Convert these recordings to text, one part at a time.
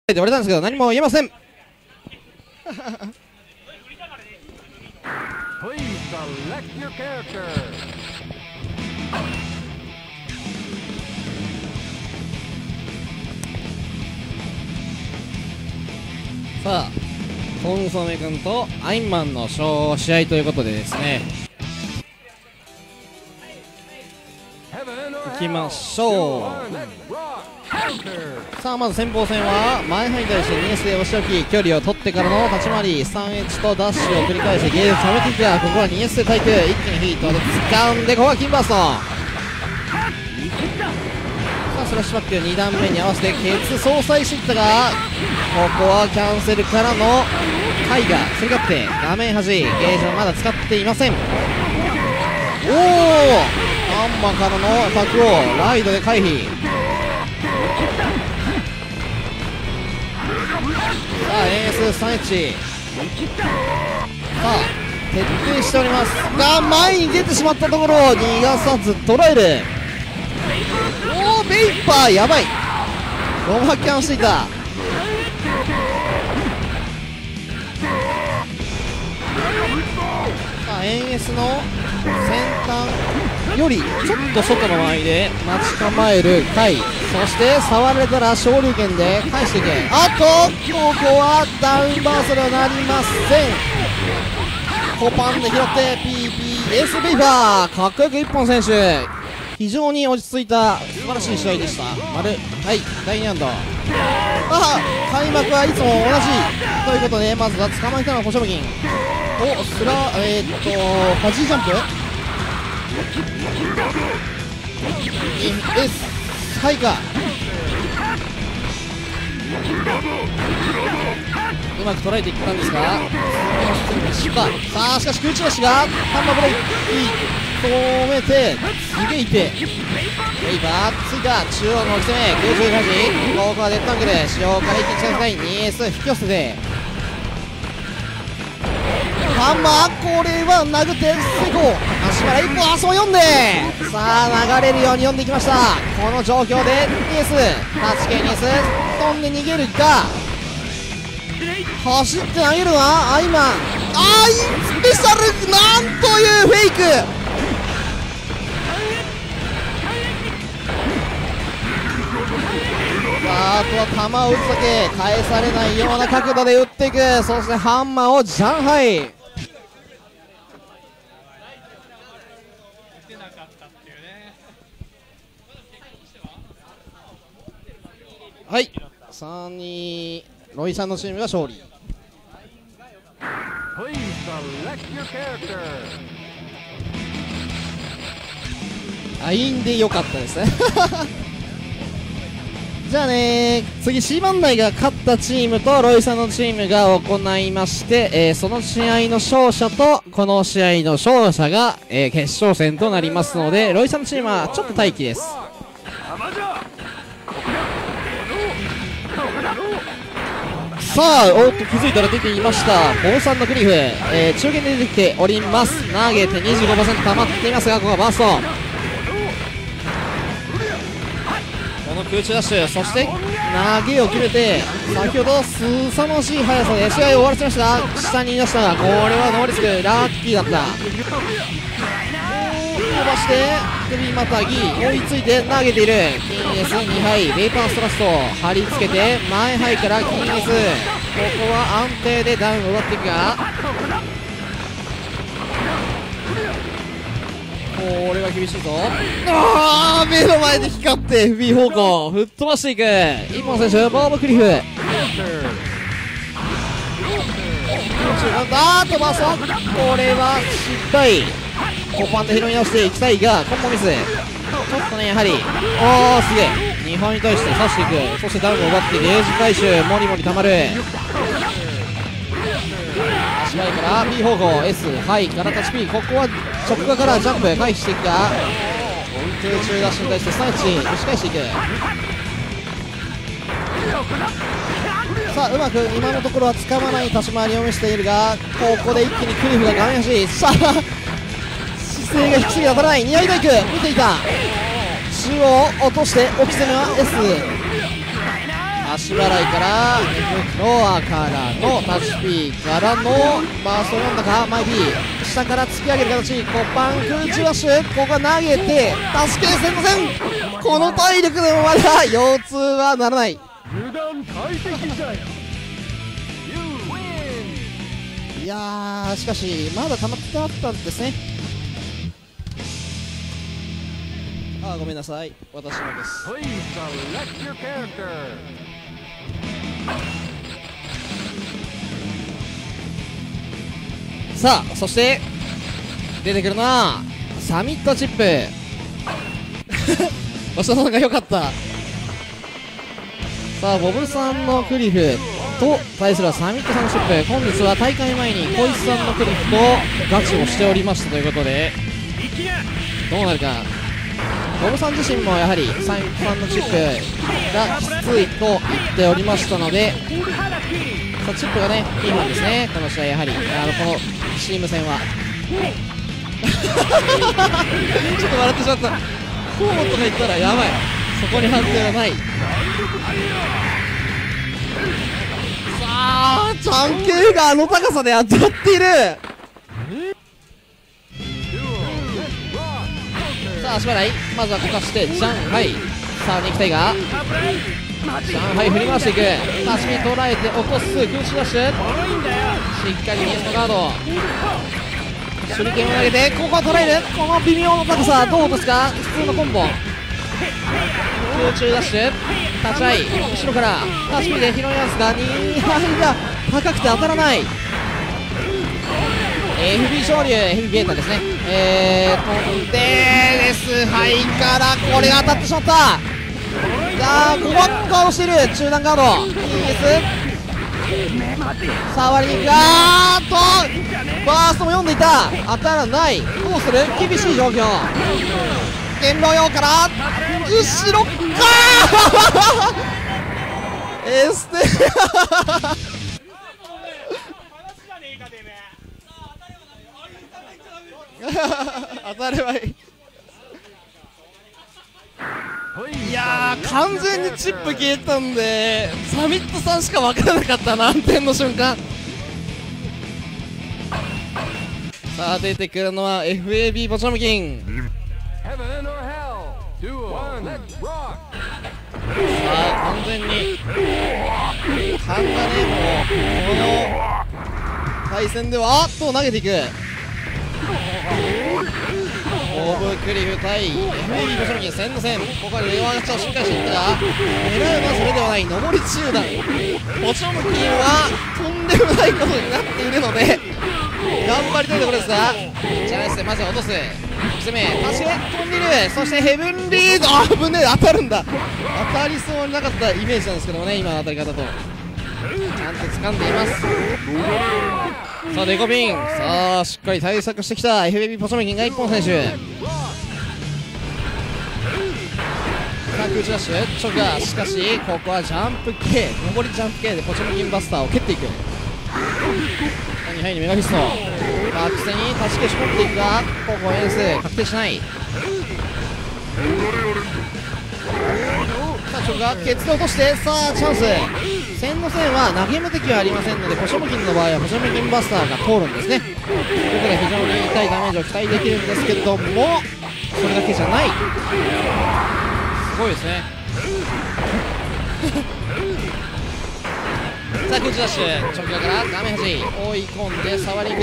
言われたんですけど何も言えません。さあコンソメ君とアインマンの試合ということでですね、いきましょう。さあまず先鋒戦は前半に対して2 S で押し置き距離を取ってからの立ち回り 3H とダッシュを繰り返してゲージを冷めていくが、ここは2 S で対空一気にヒートで掴んで、ここはキンバースト。さあスラッシュバック2段目に合わせてケツ相殺していったが、ここはキャンセルからのタイガー競り勝って画面端ゲージはまだ使っていません。おおハンマーからの角をライドで回避。さあ AS3H さあ徹底しておりますが、前に出てしまったところを逃がさず捉える。おおベイパーやばい、ロマキャンしていた。さあ AS の先端よりちょっと外の間合いで待ち構えるカイ、そして触られたら昇竜拳で返していけ。あとここはダウンバーストになりません。コパンで拾って PPS ベイパー、かっこよく一本選手、非常に落ち着いた素晴らしい試合でした。丸はい第2ラウンド、開幕はいつも同じということで、まずは捕まえたのはコショブギン。おスラファジージャンプはいかうまく捉えていったんですが、さあしかし空中足がハンマーブレイク止めて逃げいてベイバーついた中央の攻め空中端、ここはデッドアングル使用から一気に近づきたい 2S 引き寄せてハンマー、これは殴って成功。足から一歩足を読んで、さあ流れるように読んでいきました。この状況で 2S タッチ系 2S 飛んで逃げるか、走って投げるのはアイマン、スペシャル、なんというフェイク。さああとは球を打つだけ、返されないような角度で打っていく。そしてハンマーをジャンハイ。はい、3-2ロイさんのチームが勝利。アインで良かったですね。じゃあね、次 C 番台が勝ったチームとロイさんのチームが行いまして、その試合の勝者とこの試合の勝者が、決勝戦となりますので、ロイさんのチームはちょっと待機です。さあおっと気づいたら出ていましたボンさんのクリフ、中堅で出てきております。投げて 25% 溜まっていますが、ここはバースト、この空中ダッシュ、そして投げを決めて先ほど凄まじい速さで試合を終わらせましたが、下にいましたが、これはノーリスク、ラッキーだった。伸ばして首またぎ追いついて投げている。金 S2 敗ベイパーストラスト貼り付けて前ハイから金 S、 ここは安定でダウンを奪っていくが、これは厳しいぞ。目の前で光って FB 方向吹っ飛ばしていく一本選手ボーブクリフ。飛ばそう、これは失敗。コパンで拾い直していきたいがコンボミス、ちょっとねやはりすげえ2本に対して刺していく。そしてダウンを奪ってゲージ回収モリモリたまる。足前から B 方向 S ハイからタッチ P、 ここは直下からジャンプ回避していくが、空中ダッシュに対してスタンチ押し返していく。さあうまく今のところは掴まない立ち回りを見せているが、ここで一気にクリフが画面端、さあ姿勢が低すぎ当たらない。ニアイダイク見ていた、中央落として置き攻めは S 足払いからフロアからのタッチ P からのバースト読んだか、マイ B 下から突き上げる形、コパン空中ダッシュ、ここは投げて助け戦の戦、この体力でもまだ腰痛はならない。いやー、しかしまだ溜まってあったんですね。あー、ごめんなさい、私のです。さあ、そして出てくるのはサミットチップおしさんが良かった。さあ、ボブさんのクリフと対するはサミットさんのチップ。本日は大会前に小石さんのクリフとガチをしておりましたということで、どうなるか。ボブさん自身もやはりサミットさんのチップがきついと言っておりましたので、さあチップがねいいもんですね、この試合。やはりこのチーム戦はちょっと笑ってしまった。コートが言ったらやばい、そこに判定はない。さあ、チャンケイがあの高さで当たっている。さあ、足払い、まずはこかしてジャンハイ。さあ、肉体がジャンハイ振り回していく。足に捉えて落とす空中ダッシュ、しっかりミストガード、手裏剣を投げてここは捉える。この微妙な高さどう落とすか。普通のコンボ、空中ダッシュ、立ち合い後ろから足首で拾いますが2杯が高くて当たらない。FB 昇竜、FB ゲータですね。飛んでレスハイからこれが当たってしまった。さあ、ここはガードしている、中段ガード、いいです。さあ、割りに行く、バーストも読んでいた、当たらない。どうする、厳しい状況。元老用から後ろかエステ当たればいい。いやー、完全にチップ消えたんでサミットさんしか分からなかったな、暗転の瞬間。さあ、出てくるのは FAB ポチョムキン。さあ、完全にカンガネームをこの対戦では投げていく。オブクリフ対 FAB ポチョムキン戦の戦、ここはレオアガチャをしっかりしていったが、狙うのはそれではない、上り中段。ポチョムキンはとんでもないことになっているので頑張りたいところですが、チャンスでまずは落とす。攻め足で飛んでいる。そしてヘブンリード、危ねえ、当たるんだ。当たりそうになかったイメージなんですけどもね、今の当たり方とちゃんと掴んでいます。さあ、デコピン、さあしっかり対策してきた FAB ポチョムキンが1本選手。さあ、空中ダッシュ直が、しかしここはジャンプ系、上りジャンプ系でポチョムキンバスターを蹴っていく。2杯にメガフィスト、バック戦に立ち消し込んでいくが、ここエース確定しない。さあ、直がケツで落として、さあチャンス。戦の線は投げ無敵はありませんので、ポチョムキンの場合はポチョムキンバスターが通るんですね。ということで非常に痛いダメージを期待できるんですけども、それだけじゃない、すごいですね。さあ、空中ダッシュ、直側から画面端追い込んで触りいく。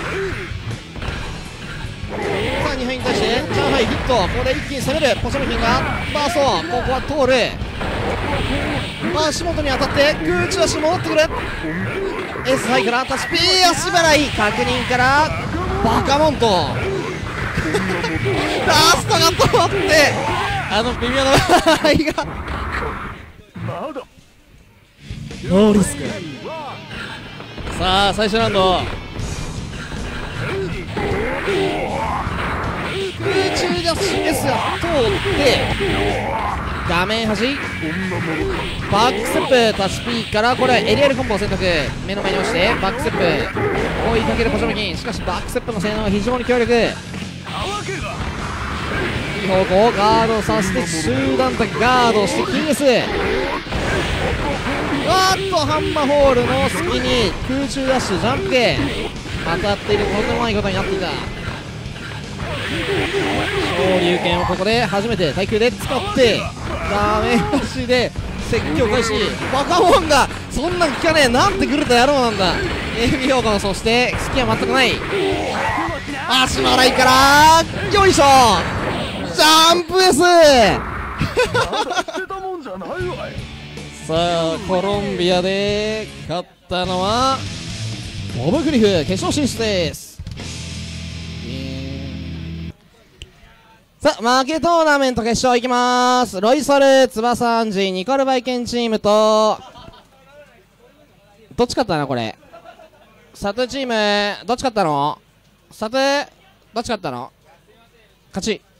さあ、2杯に対してチャンハイヒット、ここで一気に攻めるポチョムキンがバースト、ここは通る。足元に当たって空中ダッシュ戻ってくる。エースハイからタッチ P 足払い、確認からバカモントラストが通って、微妙な場合がノーリスク。さあ、最初ラウンド空中ダッシュ S が通って画面端バックステップタッチ P から、これはエリアルコンボを選択。目の前に押してバックステップ追いかけるポチョムキン。しかしバックステップの性能は非常に強力。いい方向ガードさせて中段とガードしてキングス。 わーっとハンマーホールの隙に空中ダッシュジャンプ系当たっている、とてもないことになっていた。昇竜拳をここで初めて耐久で使ってダメ出しで説教開始。バカモンがそんなん効かねえ、なんて狂った野郎なんだ。AB 評価の、そして隙は全くない。足払いからよいしょ、ジャンプですさあコロンビアで勝ったのはモブグリフ、決勝進出です。さあ負けトーナメント決勝いきます。ロイソル翼アンジニコルバイケンチームとどっち勝ったなこれ。サトチームどっち勝ったの？サトどっち勝ったの？勝ち。